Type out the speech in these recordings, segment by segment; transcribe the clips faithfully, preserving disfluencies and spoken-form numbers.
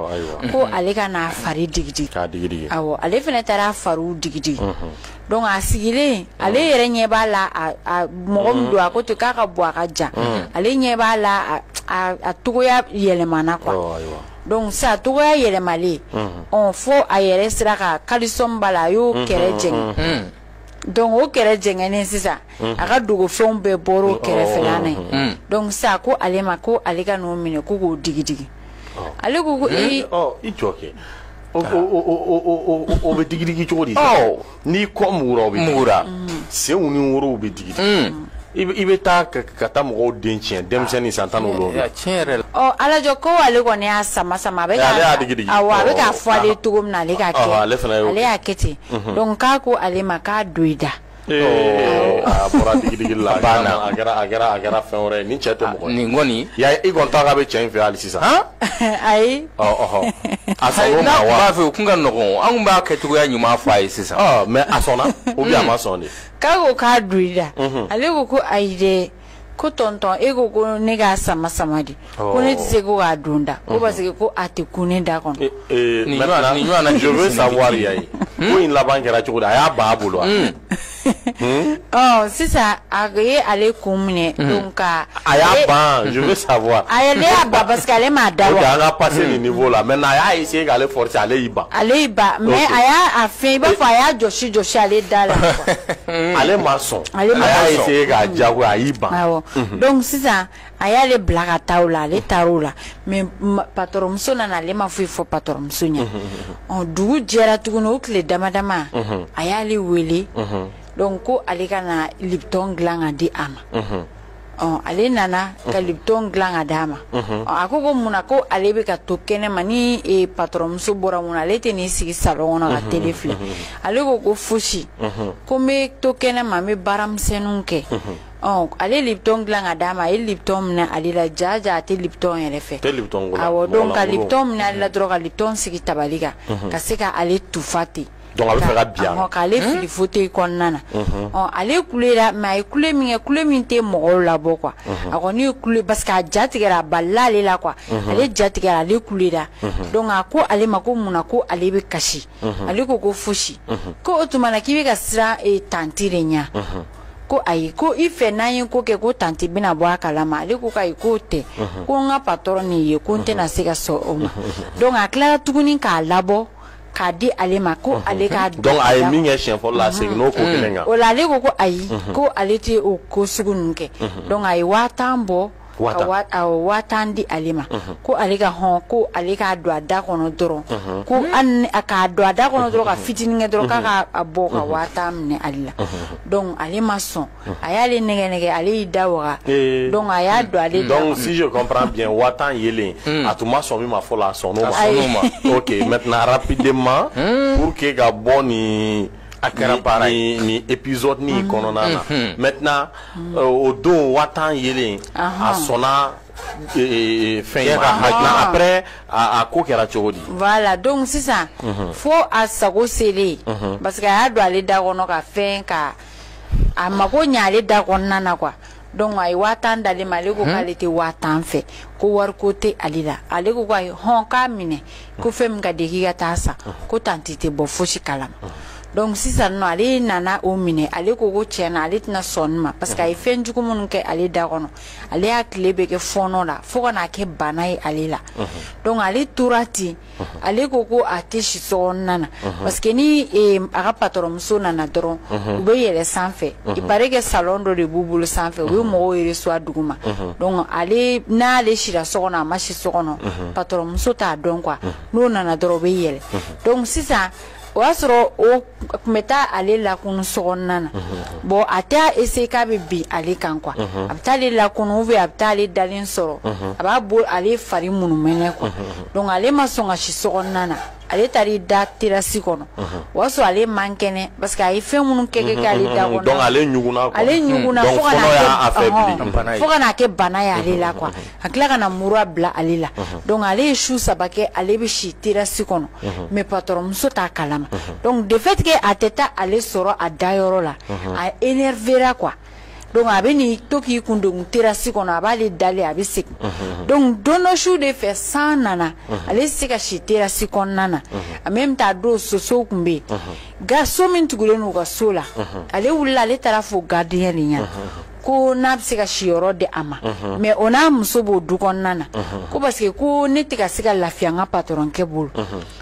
ko ale ka na fari digidi awo ale fene tara faru digidi donc a sigile ale yere ɲɛ b'a la a mɔgɔ min don a ko to k'a ka bɔ a ka jan ale ɲɛ b'a la a togoya yɛlɛmana quoi donc sa togoya yɛlɛmalen on fo a yɛrɛ sera ka kalisɔn b'a la a y'o kɛrɛ jɛngɛ donc o kɛrɛ jɛngɛnen sisan a ka dogofɛnw bɛɛ bɔra o kɛrɛfɛla na donc sa ko ale ma ko ale ka n'o minɛ ko k'o digi digi ale ko ko i i jɔ kɛ o bɛ digi digi cogo di n'i kɔ mugura o bɛ mugura senw ni worow bɛ digi digi i bɛ taa ka taa mɔgɔw den tiɲɛ denmisɛnnin san tan n'olonwula tiɲɛ yɛrɛ la ɔ alajɔ ko ale kɔni y'a sama sama a bɛ ka awɔ a bɛ k'a fɔ ale cogo min na ale k'a kɛ ale y'a kɛ ten donc k'a ko ale ma k'a don i da a bɔra digi digi la a kɛra a kɛra a kɛra fɛn wɛrɛ ye ni cɛ tɛ mɔgɔ nin kɔni ya i kɔni t'a k'a bɛ cɛ in fɛ hali sisan ayi ɔhɔ a sɔnna ma wa b'a fɛ o kun ka nɔgɔn an b'a kɛ cogoya ɲuman fɔ a ye sisan mais a sɔnna ou bien a ma sɔn de k'a ko k'a don i da ale ko ko ayi dɛ ko tonton e ko ko ne k'a sama sama de ko ne tɛ se ko k'a don da ko parce que ko a tɛ kun ne da kɔnɔ nin ɲɔgɔn na je veux savoir yayi ko in laban kɛra cogo di a y'a ban a bolo wa ɔ sisan a ye ale kun minɛ donc ka a y'a ban je veux savoir ale y'a ban parce que ale m'a da wa ok an ka passer nin niveau la maintenant a y'a essayer k'ale forcer ale y'i ban ale y'i ban mais a y'a a fɛn i b'a fɔ a y'a jɔsi jɔsi ale da la ale ma sɔn a y'a essayer k'a diyagoya a y'i ban awɔ donc sisan a y'ale bila ka taa o la ale taara o la mais patron muso nana ale ma foyi fɔ patron muso ɲɛ ɔ dugu jɛra tuguni o tile dama dama a y'ale wele donc ko ale ka na Lipton dilan ka di a ma ɔ ale nana ka Lipton dilan ka d'a ma a ko ko mun na ko ale bɛ ka to kɛnɛma ni patron muso bɔra mun na ale tɛ n'i sigi salon kɔnɔ ka télé filɛ ale ko ko fosi ko n bɛ to kɛnɛma n bɛ baaramisɛnninw kɛ ɔ ale Lipton dilan ka d'a ma a ye Lipton minɛ ale la jaja a tɛ Lipton yɛrɛ fɛ awɔ donc ka Lipton minɛ ale la dɔrɔn ka Lipton sigi tabali kan ka se ka ale tufa ten donc a bɛ fɛ ka biyan k'ale fili fauteuil kɔnɔna na ɔ ale kulela mais a ye kule min kɛ kule min tɛ mɔgɔw labɔ quoi a kɔni ye kule parce que a ja tigɛra a balila ale la quoi ale ja tigɛra ale kulela donc a ko ale ma ko mun na ko ale bɛ kasi ale ko ko fosi ko o tuma na k'i bɛ ka siran tanti de ɲɛ ko ayi ko i fɛ n'an ye ko kɛ ko tanti bɛna bɔ a kalama ale ko k'ayi k'o tɛ ko n ka patron nin ye ko n tɛna se ka sɔn o ma donc a tilara tuguni k'a labɔ k'a di ale ma ko ale k'a dɔn donc a ye min kɛ siɲɛ fɔlɔ la a seginna o ko kelen kan o la ale ko ko ayi ko ale tɛ o ko sugu ninnu kɛ donc a ye waa tan bɔ ka waa tan di ale ma ko ale ka hɔn ko ale k'a don a da kɔnɔ dɔrɔn ko k'a don a da kɔnɔ dɔrɔn ka fitinin kɛ dɔrɔn k'a ka bɔ ka waa tan minɛ ale la donc ale ma sɔn a y'ale nɛgɛ nɛgɛ ale y'i da waga donc a y'a don ale da donc si je comprends bien waa tan yelen a tun ma sɔn min ma fɔlɔ a sɔnn'o ma ok maintenant rapidement pour que ka bɔ nin a kɛra baara ye ni épisode ni kɔnɔna na maintenant o don waa tan yelen a sɔnna fɛn ye maintenant après a ko kɛra cogo di voilà donc sisan fo a sago selen parce que a y'a don ale da kɔnɔ ka fɛn ka a mago ɲɛ ale da kɔnɔna na quoi donc a ye waa tan d'ale ma ale ko k'ale tɛ waa tan fɛ ko wariko tɛ ale la ale ko ayi hɔn k'a minɛ ko fɛn min ka di k'i ka taa san ko tanti tɛ bɔ fosi kalama donc sisan nɔ ale nana o minɛ ale ko ko tiɲɛna ale tɛna sɔn nin ma parce que a ye fɛn jugu minnu kɛ ale da kɔnɔ ale y'a tile bɛ kɛ fɔɔnɔ la fo ka n'a kɛ bana ye ale la donc ale tora ten ale ko ko a tɛ si sokɔnɔna na parce que ni a ka patron muso nana dɔrɔn u bɛ yɛlɛ sanfɛ i paraît que salon dɔ de b'u bolo sanfɛ u ye mɔgɔw reçoit duguma donc ale n'ale sira so kɔnɔ a ma si so kɔnɔ patron muso t'a dɔn quoi n'o nana dɔrɔn u bɛ yɛlɛ donc sisan o y'a sɔrɔ o tun bɛ taa ale lakunu sokɔnɔna na bon a t'a essayer k'a bɛ bin ale kan quoi a bɛ taa ale lakunu ou bien a bɛ taa ale dalen sɔrɔ a b'a bolo ale fari munumɛnɛ quoi donc ale ma sɔn ka si sokɔnɔna na ale taara i da terrasse kɔnɔ o y'a sɔrɔ ale man kɛnɛ parce que a ye fɛn minnu kɛ kɛ ale da kɔnɔ donc ale ɲugunna ale ɲugunna fo ka n'a kɛ fo ka n'a kɛ bana ye ale la quoi a tila ka na mura bila ale la donc ale ye su saba kɛ ale bɛ si terrasse kɔnɔ mais patron muso t'a kalama donc de fait que a tɛ taa ale sɔrɔ a dayɔrɔ la a énervera quoi donc a bɛ ni to k'i kun don terrasse kɔnɔ a b'ale dalen a bɛ segin donc don dɔ su de fɛ san nana ale se ka si terrasse kɔnɔna na en même temps don sosow kun bɛ yen ga so min tugulen n'u ka so la ale wulila ale taara fɔ gardien de ɲɛna ko n'a bɛ se ka siyɔrɔ di a ma mais o n'a muso b'o du kɔnɔna na ko parce que ko ne tɛ ka se ka lafiya n ka patron kɛ bolo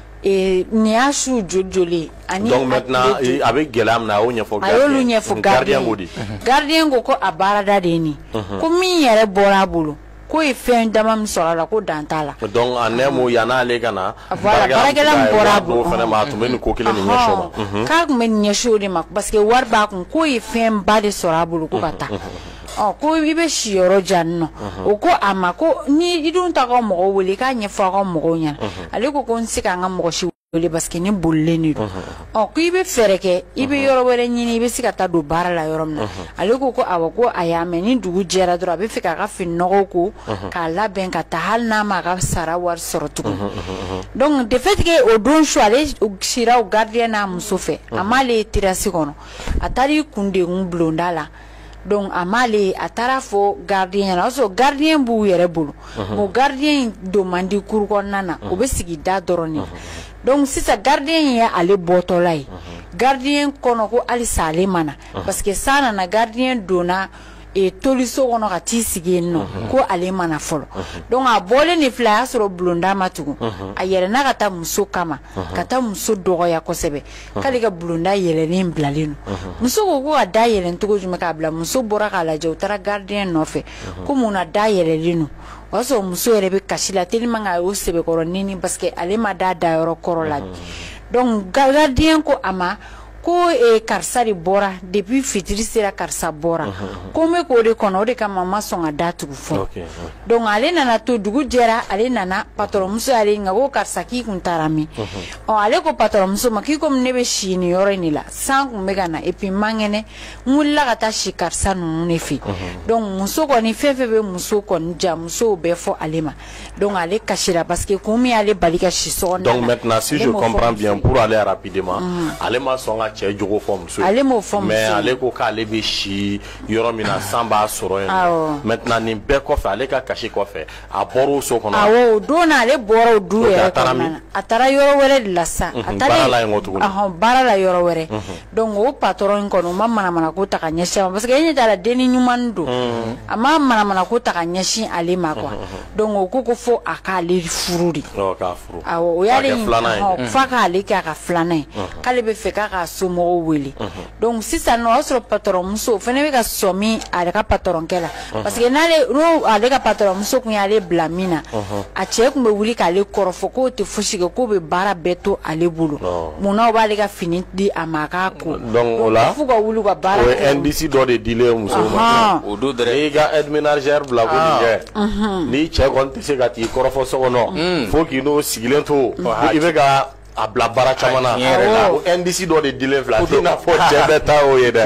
et nin y'a su joli joli ani donc maintenant a bɛ gɛlɛya min na a y'o ɲɛfɔ gardien a y'olu ɲɛfɔ gardien ko di gardien ko ko a baarada de ye nin ko min yɛrɛ bɔra a bolo ko ye fɛn dama min sɔrɔ a la ko dan t'a la donc en un mot yan'ale ka na baarakɛla min bɔra a bolo fana ma a tun bɛ nin ko kelen de ɲɛsin o ma k'a tun bɛ nin ɲɛsin o de ma parce que wari b'a kun k'o ye fɛn ba de sɔrɔ a bolo ko ka taa ɔ ko i bɛ siyɔrɔ jan nɔ o ko a ma ko ni i dun ta ka mɔgɔw wele k'a ɲɛfɔ a ka mɔgɔw ɲɛna ale ko ko n tɛ se k'an ka mɔgɔ si wele parce que ne bolilen de don ɔ ko i bɛ fɛɛrɛ kɛ i bɛ yɔrɔ wɛrɛ ɲini i bɛ se ka taa don baara la yɔrɔ min na ale ko ko awɔ ko a y'a mɛn ni dugu jɛra dɔrɔn a bɛ fɛ k'a ka fininɔgɔw ko k'a labɛn ka taa hali n'a ma a ka sara wari sɔrɔ tugun donc de fait que o don su ale sira o gardien n'a muso fɛ a m'ale ye terrasse kɔnɔ a taara i kun degun bulonda la donc a m'ale a taara fɔ gardien ɲɛna o y'a sɔrɔ gardien b'u yɛrɛ bolo o gardien don man di cour kɔnɔna na o bɛ sigi da dɔrɔn de donc sisan gardien ye ale bɔtɔla ye gardien kɔnɔ ko halisa ale ma na parce que san nana gardien donna e toliso kɔnɔ ka t'i sigi yen nɔ ko ale ma na fɔlɔ donc a bɔlen de filɛ a y'a sɔrɔ bulonda ma tugun a yɛlɛnna ka taa muso kama ka taa muso dɔgɔya kosɛbɛ k'ale ka bulonda yɛlɛlen bilalen don muso ko ko ka da yɛlɛn cogo jumɛn k'a bila muso bɔra k'a lajɛ u taara gardien nɔfɛ ko mun na da yɛlɛlen don o y'a sɔrɔ muso yɛrɛ bɛ kasi la tellement que a y'o sɛbɛkɔrɔ nini parce que ale ma da dayɔrɔ kɔrɔ la donc gardien ko a ma ko e karisa de bɔra depuis fitiri sera karisa bɔra ko n bɛ k'o de kɔnɔ o de kama n ma sɔn ka da tugu fɔlɔ donc ale nana to dugu jɛra ale nana patron muso y'ale ɲininka ko karisa k'i kun taara min ɔ ale ko patron muso ma k'i komi ne bɛ si nin yɔrɔ in de la san kun bɛ ka na et puis n man kɛnɛ n wulila ka taa si karisa ninnu de fɛ donc muso kɔni fɛn fɛn bɛ muso kɔni ja musow bɛɛ fɔ ale ma donc ale kasira parce que kun min y'ale bali ka si sɔgɔnda la donc maintenant si je comprends bien pour aller rapidement ale ma sɔn ka cɛ jogo fɔ muso ale m'o fɔ muso mais ale ko k'ale bɛ si yɔrɔ min na san b'a sɔrɔ yen maintenant nin bɛɛ kɔfɛ ale ka kasi kɔfɛ a bɔra o so kɔnɔ awɔ o don na ale bɔra o du yɛrɛ kɔnɔna na a taara yɔrɔ wɛrɛ de la sisan a taara baara la yen ko tuguni ɔhɔn baara la yɔrɔ wɛrɛ donc o patron in kɔni o ma manamana ko ta ka ɲɛsin a ma parce que e ɲɛ t'a la denni ɲuman don a ma manamana ko ta ka ɲɛsin ale ma quoi donc o ko ko fo a k'ale furu de awɔ o y'ale ɲininka f'a k'ale kɛ a ka filanan ye k'ale bɛ fɛ k'a ka somɔgɔw wele donc sisan nɔ o y'a sɔrɔ patron muso o fana bɛ ka sɔn min ale ka patron kɛ la parce que n'ale n'o ale ka patron muso kun y'ale bila min na a cɛ kun bɛ wuli k'ale kɔrɔfɔ k'o tɛ fosi kɛ k'o bɛ baara bɛɛ to ale bolo munna o b'ale ka fini di a ma a k'a ko donc o la f'u ka wuli ka baara kɛ o ye indice dɔ de dilen muso ma o don dɛrɛ n'i ka aide ménagère bila ko nin kɛ n'i cɛ kɔni tɛ se ka t'i kɔrɔfɔ so kɔnɔ fo k'i n'o sigilen to i bɛ ka a bila baara caman na o indice dɔ de dilen filɛ a tɛ n'a fɔ cɛ bɛɛ ta o ye dɛ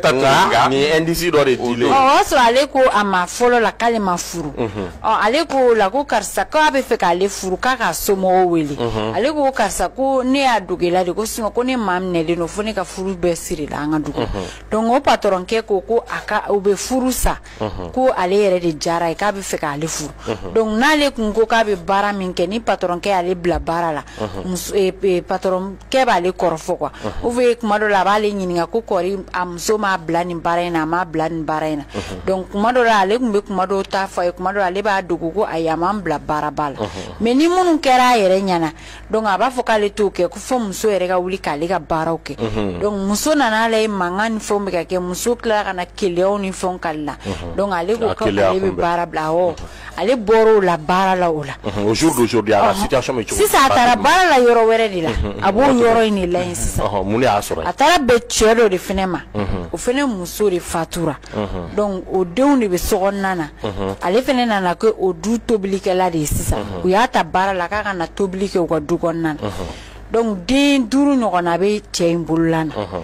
nka nin indice dɔ de dilen o y'a sɔrɔ ale ko a ma fɔlɔ la k'ale ma furu ɔ ale ko o la ko karisa k'a bɛ fɛ k'ale furu k'a ka somɔgɔw wele ale ko karisa ko ne y'a dogela de ko sinon ko ne maa minɛlen don fo ne ka furu bɛɛ siri la an ka dugu donc o patron kɛ ko ko a ka u bɛ furu sa ko ale yɛrɛ de diyara ye k'a bɛ fɛ k'ale furu donc n'ale kun ko k'a bɛ baara min kɛ ni patron kɛ y'ale bila baara la muso patron kɛ b'ale kɔrɔfɔ quoi ou bien kuma dɔ la a b'ale ɲininka ko kɔri a muso m'a bila nin baara in na a m'a bila nin baara in na donc kuma dɔ la ale kun bɛ kuma dɔw ta fɔ a ye kuma dɔ la ale b'a dogo ko ayi a m'an bila baara ba la mais ni minnu kɛra a yɛrɛ ɲɛna donc a b'a fɔ k'ale t'o kɛ ko fɔ muso yɛrɛ ka wuli k'ale ka baaraw kɛ donc muso nana ale ye mankan ni fɛnw bɛ ka kɛ muso tilala ka na keleyaw ni fɛnw k'ale la donc ale ko k'ale bɛ baara bila awɔ ale bɔra o la baara la o la au jour d'aujourd'hui a la situation bɛ cogo sisan a taara baara la yɔrɔ wɛrɛ de la a b'o yɔrɔ in de la yen sisan mun de y'a sɔrɔ a taara bɛn cɛ dɔ de fɛnɛ ma o fɛnɛ muso de fatura donc o denw de bɛ sokɔnɔna na ale fɛnɛ nana kɛ o du tobilikɛla de ye sisan u y'a ta baara la k'a ka na tobili kɛ u ka du kɔnɔna na donc den duuru ɲɔgɔnna bɛ cɛ in bolola na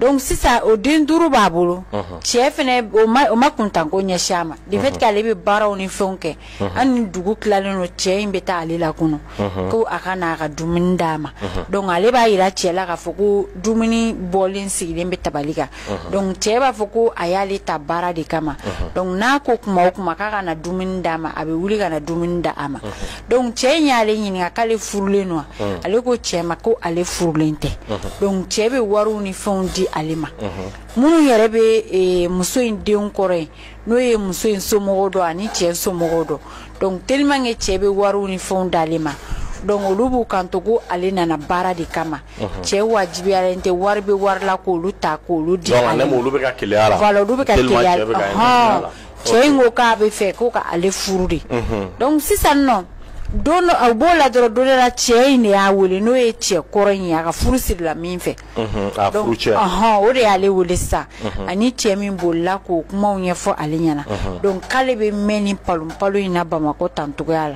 donc sisan o den duuru b'a bolo cɛ fɛnɛ o ma o ma kuntan ko ɲɛsin a ma de fait que ale bɛ baaraw ni fɛnw kɛ hali ni dugu tilalen don cɛ in bɛ taa ale la kɔnɔ ko a ka n'a ka dumuni d'a ma donc ale b'a yira cɛ la k'a fɔ ko dumuni bɔlen sigilen bɛ tabali kan donc cɛ b'a fɔ ko a y'ale ta baara de kama donc n'a ko kuma o kuma k'a ka na dumuni d'a ma a bɛ wuli ka na dumuni d'a ma donc cɛ in y'ale ɲininka k'ale furulen don wa ale ko cɛ ma ko ale furulen tɛ donc cɛ bɛ wariw ni fɛnw di ale ma minnu yɛrɛ bɛ muso in den kɔrɔ ye n'o ye muso in somɔgɔw dɔn ani cɛ somɔgɔw dɔn donc tellement que cɛ bɛ wariw ni fɛnw d'ale ma donc olu b'u kanto ko ale nana baara de kama cɛ wajibiyalen tɛ wari bɛ wari la k'olu ta k'olu di ale ma donc olu bɛ ka keleya la voilà olu bɛ ka keleya la cɛ in ko k'a bɛ fɛ ko ka ale furu de donc sisan nɔ don a b'o la dɔrɔn don dɔ la cɛ in de y'a wele n'o ye cɛ kɔrɔ in ye a ka furu sirila min fɛ donc o de y'ale wele sisan ani cɛ min bolila k'o kumaw ɲɛfɔ ale ɲɛna donc k'ale bɛ mɛn ni palon-palon in na Bamakɔ tan cogoya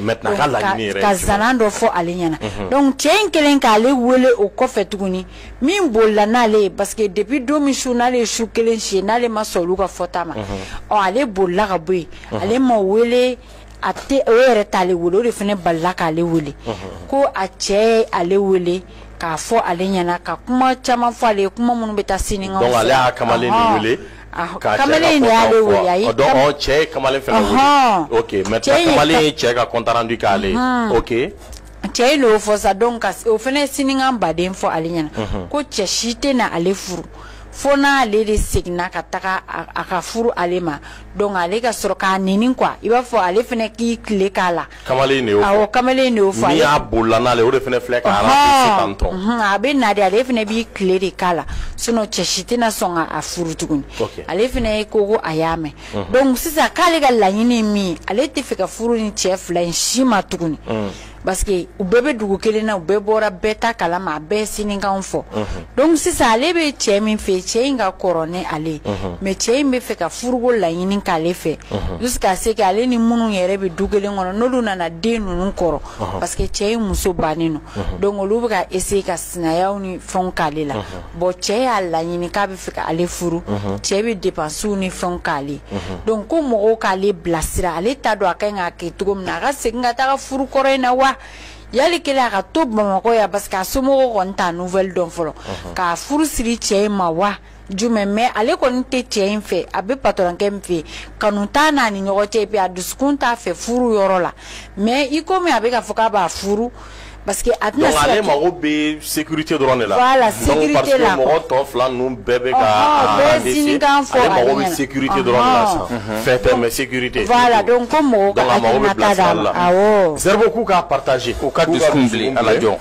la ka zanan dɔ fɔ ale ɲɛna donc cɛ in kɛlen k'ale wele o kɔfɛ tuguni min bolila n'ale ye parce que depuis don min su n'ale ye su kelen si n'ale ma sɔn olu ka fɔta ma ɔ ale bolila ka bɔ yen ale ma wele a tɛ o yɛrɛ t'ale wele o de fana balila k'ale wele ko a cɛ ale wele k'a fɔ ale ɲɛna ka kuma caman fɔ ale ye kuma minnu bɛ taa siniŋanw fɛ donc ale y'a kamalen de wele kamalen de y'ale wele ayi donc cɛ ye kamalen fana wele ok maintenant kamalen ye cɛ ka compte rendu k'ale ye ok cɛ in de y'o fɔ sa donc o fana ye siniŋan baden fɔ ale ɲɛna ko cɛ si tɛ na ale furu fo n'ale de seginna ka taga a ka furu ale ma donc ale ka sɔrɔ k'a nɛni quoi i b'a fɔ ale fana k'i tile k'a la kamalen de y'o fɔ awɔ kamalen de y'o fɔ min y'a bolila n'ale o de fana filɛ k'a remplacer tantôt a bɛ na de ale fana b'i tile de k'a la sinon cɛ si tɛna sɔn ka a furu tuguni ale fana ye ko ko a y'a mɛn donc sisan k'ale ka laɲini ye min ye ale tɛ fɛ ka furu ni cɛ fila in si ma tuguni parce que u bɛɛ bɛ dugu kelen na u bɛɛ bɔra bɛɛ ta kalama a bɛɛ ye sinikanw fɔ donc sisan ale bɛ cɛ min fɛ cɛ in ka kɔrɔ ni ale ye mais cɛ in bɛ fɛ ka furuko laɲini k'ale fɛ jusqu'à ce que ale ni minnu yɛrɛ bɛ du kelen kɔnɔ n'olu nana den ninnu kɔrɔ parce que cɛ in muso bannen don donc olu bɛ ka essayer ka sinayaw ni fɛnw k'ale la bon cɛ y'a laɲini k'a bɛ fɛ ka ale furu cɛ bɛ dépenses ni fɛnw k'ale donc ko mɔgɔw k'ale bilasira ale t'a dɔn a ka ɲi k'a kɛ cogo min na a ka segin ka taga furu kɔrɔ in na wa yali kelen a ka to Bamakɔ ya parce que a somɔgɔw kɔni t'a nouvelle dɔn fɔlɔ k'a furu siri cɛ in ma wa jumɛn mais ale kɔni tɛ cɛ in fɛ a bɛ patɔrɔnkɛ min fɛ kanu t'a n'a ni ɲɔgɔn cɛ puis a dusukun t'a fɛ furu yɔrɔ la mais i komi a bɛ ka fɔ k'a b'a furu parce que a tɛna se ka donc ale mago bɛ sécurité dɔrɔn de la voilà sécurité la donc parce que mɔgɔ tɔ fila ninnu bɛɛ bɛ ka sinikan fɔ ale mago bɛ sécurité dɔrɔn de la sisan fɛn tɛ mais sécurité voilà donc ko mɔgɔw ka hakilinata d'a ma awɔ Zerbo k'u k'a partager k'u ka dusukun bilen ala jɔn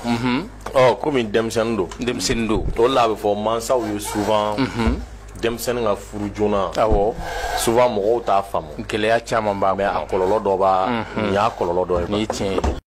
ɔ komi denmisɛnnin don denmisɛnnin don o de la a bɛ fɔ mansaw ye souvent denmisɛnnin ka furu joona awɔ souvent mɔgɔw t'a faamu gɛlɛya caman b'a mais a kɔlɔlɔ dɔ b'a nin y'a kɔlɔlɔ dɔ ye ni tiɲɛ ye